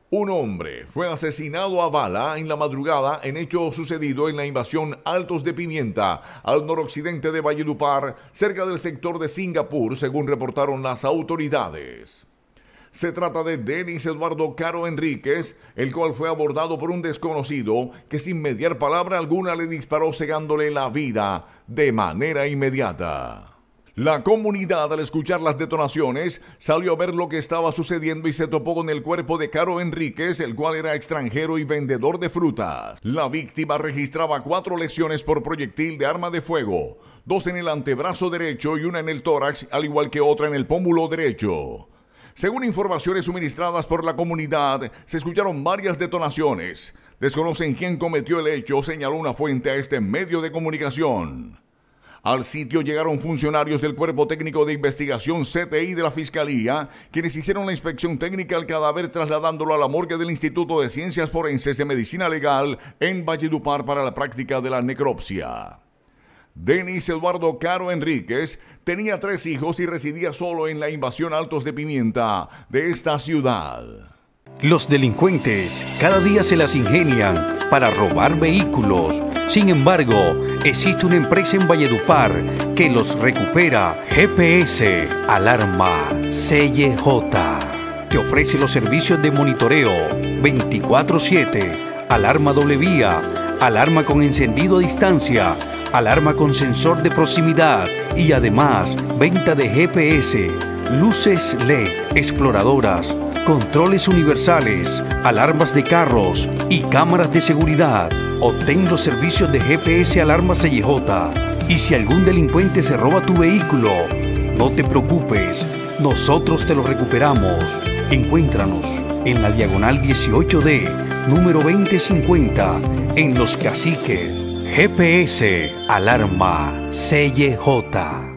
Un hombre fue asesinado a bala en la madrugada en hecho sucedido en la invasión Altos de Pimienta, al noroccidente de Valledupar, cerca del sector de Singapur, según reportaron las autoridades. Se trata de Denis Eduardo Caro Enríquez, el cual fue abordado por un desconocido que sin mediar palabra alguna le disparó cegándole la vida de manera inmediata. La comunidad, al escuchar las detonaciones, salió a ver lo que estaba sucediendo y se topó con el cuerpo de Caro Enríquez, el cual era extranjero y vendedor de frutas. La víctima registraba 4 lesiones por proyectil de arma de fuego, 2 en el antebrazo derecho y 1 en el tórax, al igual que otra en el pómulo derecho. Según informaciones suministradas por la comunidad, se escucharon varias detonaciones. Desconocen quién cometió el hecho, señaló una fuente a este medio de comunicación. Al sitio llegaron funcionarios del Cuerpo Técnico de Investigación CTI de la Fiscalía, quienes hicieron la inspección técnica al cadáver trasladándolo a la morgue del Instituto de Ciencias Forenses de Medicina Legal en Valledupar para la práctica de la necropsia. Denis Eduardo Caro Enríquez tenía 3 hijos y residía solo en la invasión Altos de Pimienta de esta ciudad. Los delincuentes cada día se las ingenian para robar vehículos. Sin embargo, existe una empresa en Valledupar que los recupera. GPS Alarma CJ te ofrece los servicios de monitoreo 24/7, alarma doble vía, alarma con encendido a distancia, alarma con sensor de proximidad y además venta de GPS, luces LED, exploradoras, controles universales, alarmas de carros y cámaras de seguridad. Obtén los servicios de GPS Alarma CJ. Y si algún delincuente se roba tu vehículo, no te preocupes, nosotros te lo recuperamos. Encuéntranos en la diagonal 18D, número 2050, en Los Caciques. GPS Alarma CJ.